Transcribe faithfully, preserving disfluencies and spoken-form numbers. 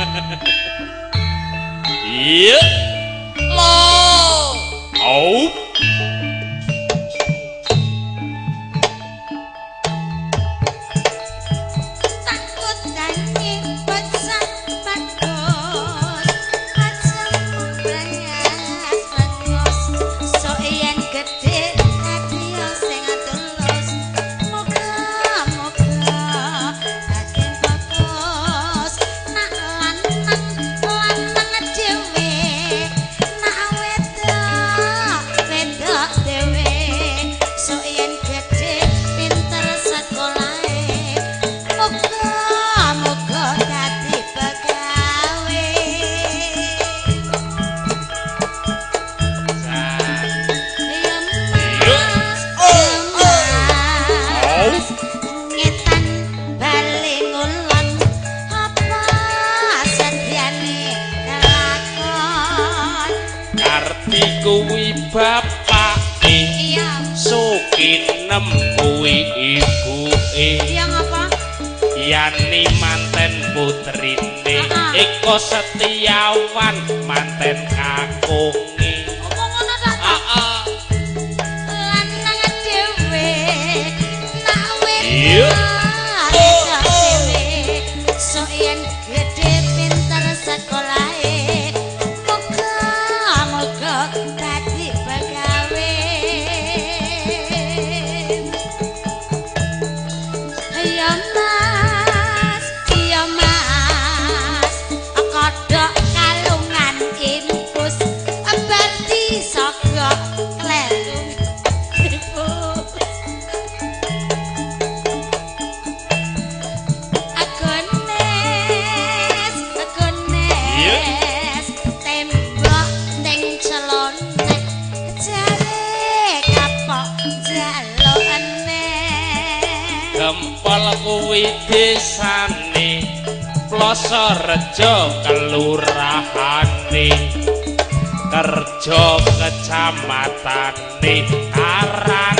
Iya. Lo. Oh. Kuwi bapake iya Sukinem kuwi ibuke iya ngapa Yani manten putrine uh -uh. Eko Setiawan manten kakunge apa ngono ta heeh lanang dhewe nak wis iya sok yen gedhe pinter sekolahe tadi pegawai ya mas ya mas kodok kalungan impus berarti sogok lelung impus agones agones tembok neng celon Gempol kuwi desane Ploso Rejo kelurahane kerja kecamatane Karang